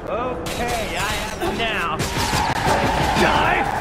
Okay, I have it now. Die!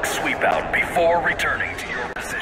quick sweep out before returning to your positions.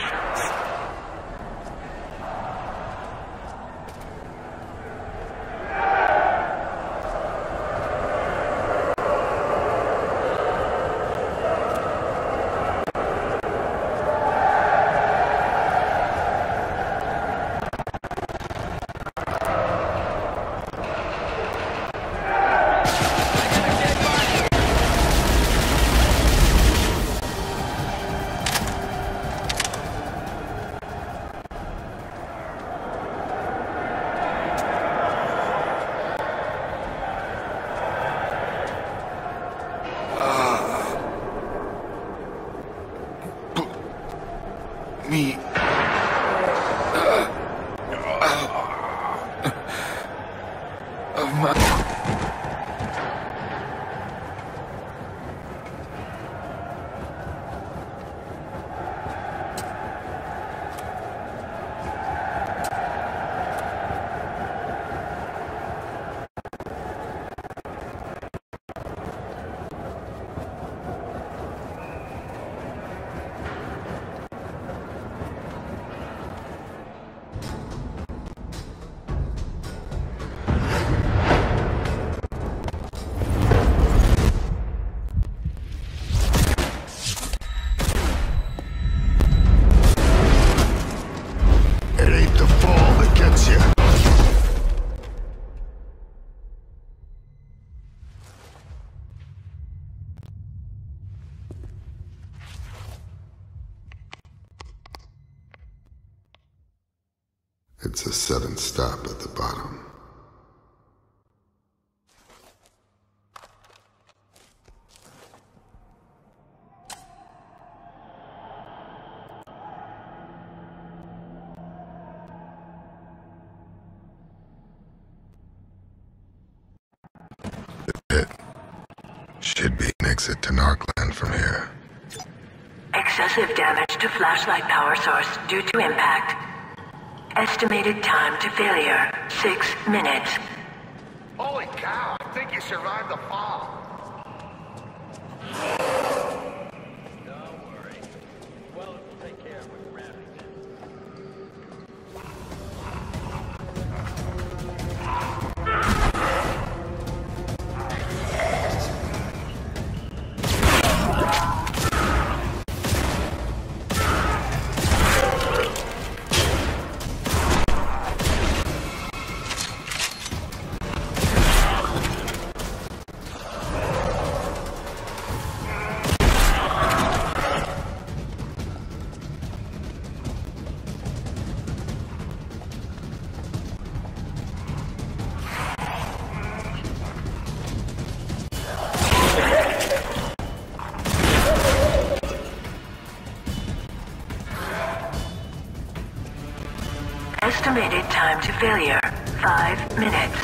Me. Of my... It's a sudden stop at the bottom. The pit should be an exit to Narcland from here. Excessive damage to flashlight power source due to impact. Estimated time to failure, 6 minutes. Holy cow, I think you survived the fall. Don't worry. Well, we'll take care of what's ramming it. Estimated time to failure, 5 minutes.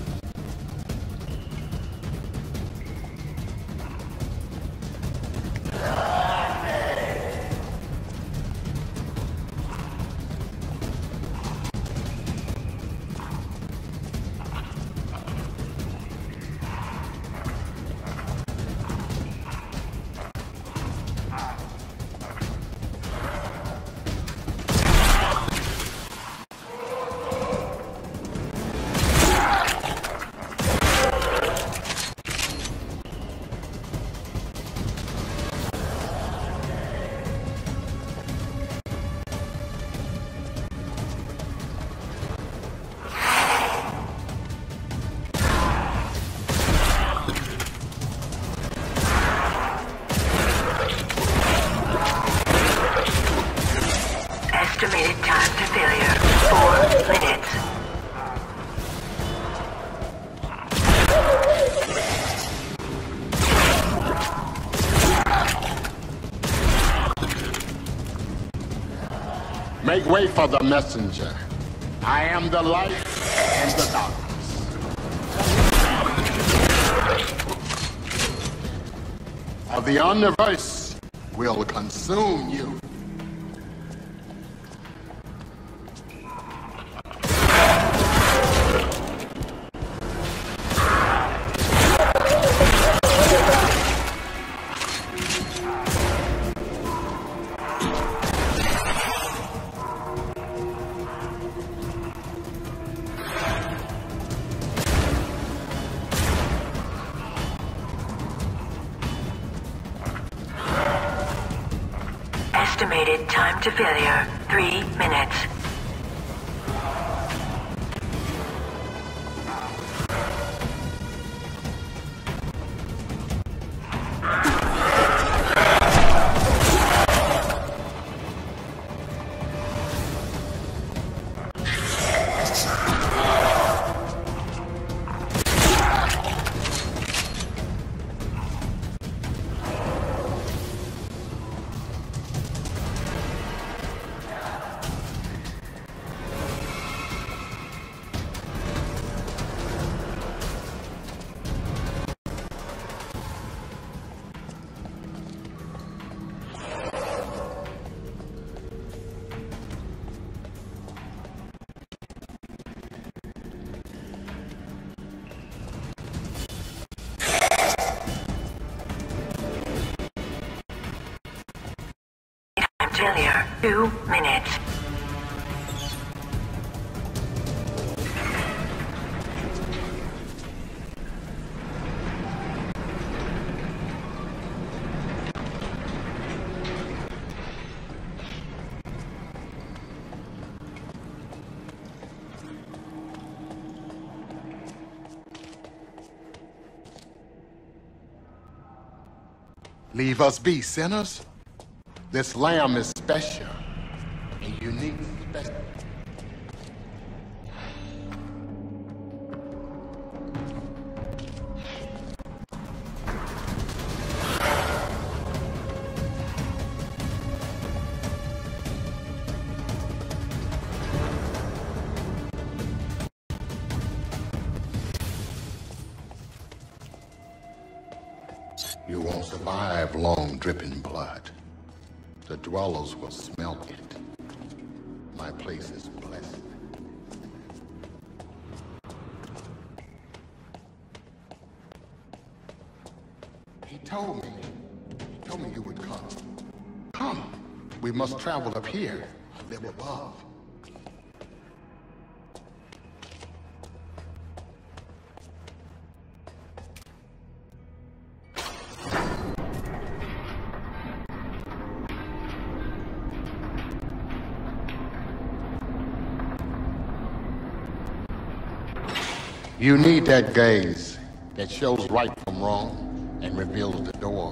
Estimated time to failure, 4 minutes. Make way for the messenger. I am the light and the darkness. Of the universe will consume you. Estimated time to failure, 3 minutes. Failure, 2 minutes. Leave us be, sinners. This lamb is special, a unique special. You won't survive long dripping blood. The dwellers will smell it. My place is blessed. He told me you would come. Come. We must travel up here, live above. You need that gaze that shows right from wrong and reveals the door.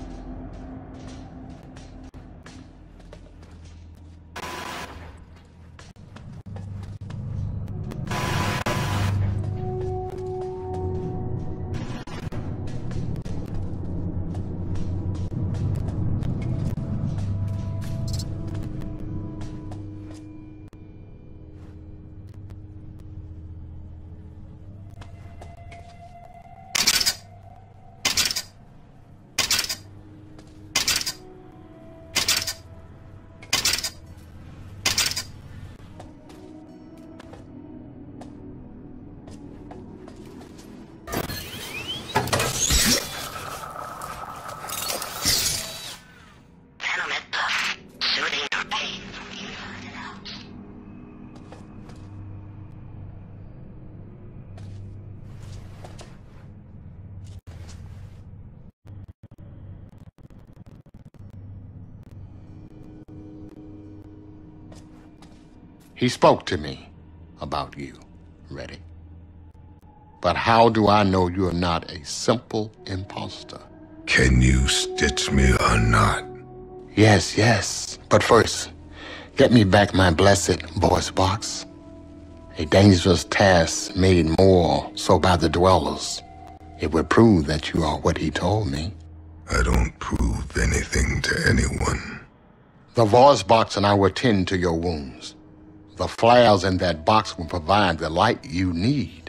He spoke to me about you, Reddick. But how do I know you're not a simple imposter? Can you stitch me or not? Yes. But first, get me back my blessed voice box. A dangerous task made more so by the dwellers. It would prove that you are what he told me. I don't prove anything to anyone. The voice box and I will tend to your wounds. The flares in that box will provide the light you need.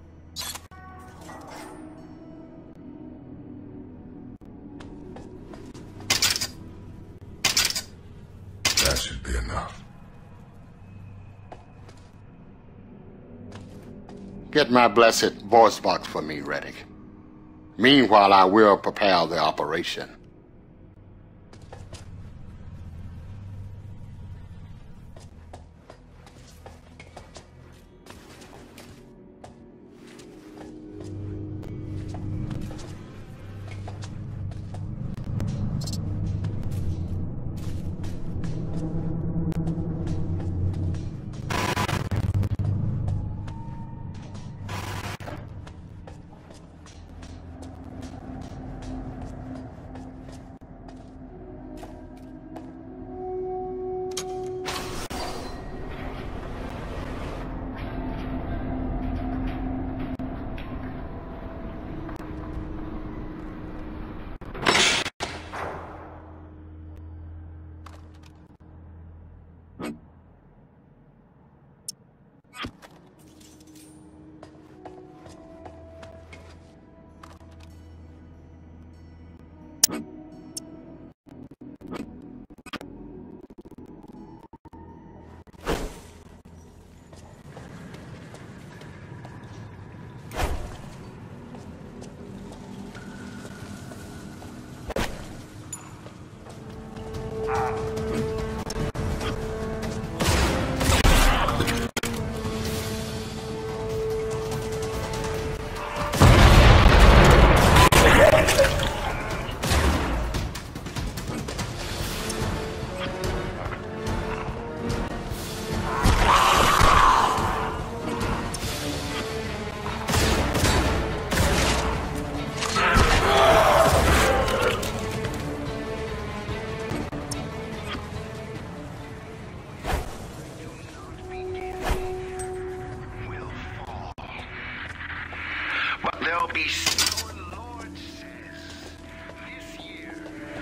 That should be enough. Get my blessed voice box for me, Reddick. Meanwhile, I will prepare the operation. There'll be snow, Lord says, this year.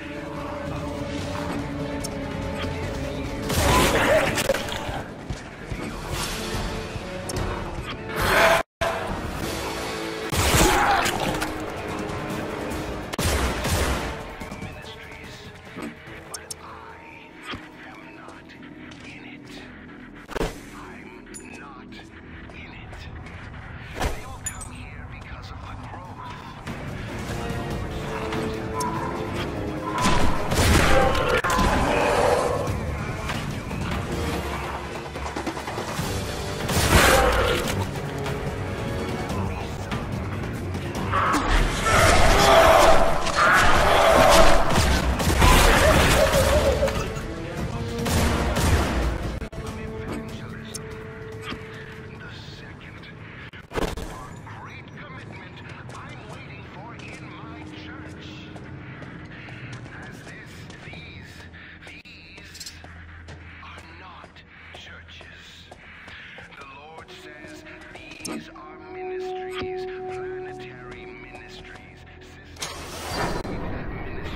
These are ministries, planetary ministries, system ministries.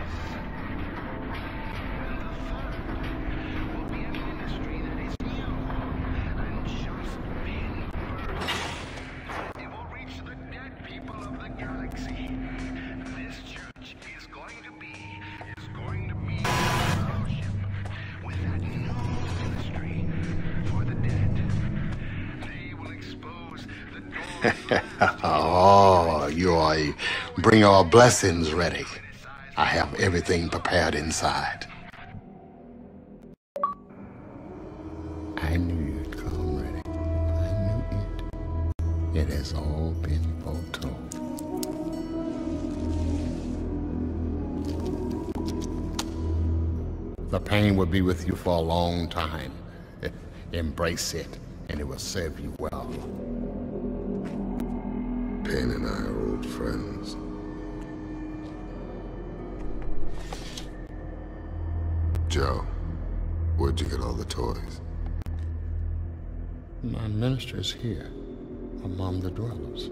And the third will be a ministry that is new and just been birthed. It will reach the dead people of the galaxy. This church is going to be a fellowship with that new ministry for the dead. Oh, you are bring our blessings ready. I have everything prepared inside. I knew you'd come ready. I knew it. It has all been foretold. The pain will be with you for a long time. Embrace it, and it will serve you well. Pain and I are old friends. Joe, where'd you get all the toys? My minister is here, among the dwellers.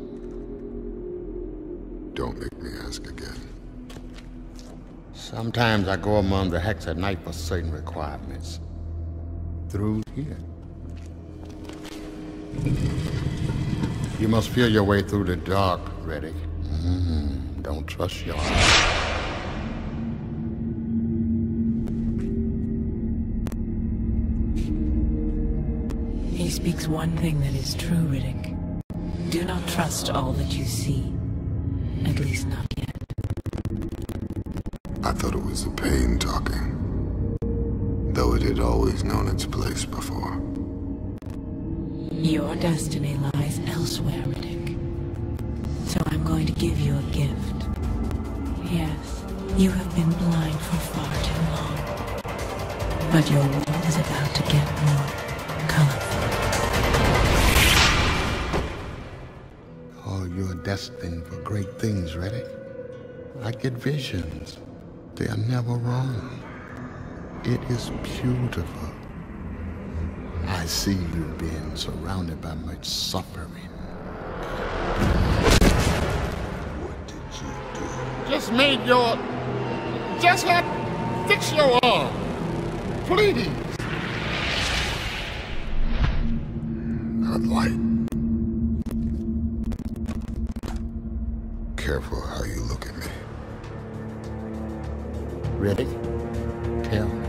Don't make me ask again. Sometimes I go among the Hex at night for certain requirements. Through here. You must feel your way through the dark, Reddick. Don't trust your eyes. He speaks one thing that is true, Riddick. Do not trust all that you see. At least not yet. I thought it was the pain talking, though it had always known its place before. Your destiny lies elsewhere, Riddick. So I'm going to give you a gift. Yes, you have been blind for far too long. But your world is about to get more colorful. Oh, you're destined for great things, Reddick. I get visions. They are never wrong. It is beautiful. I see you being surrounded by much suffering. What did you do? Just fix your arm. Please. Not light. Careful how you look at me. Reddick, tell me.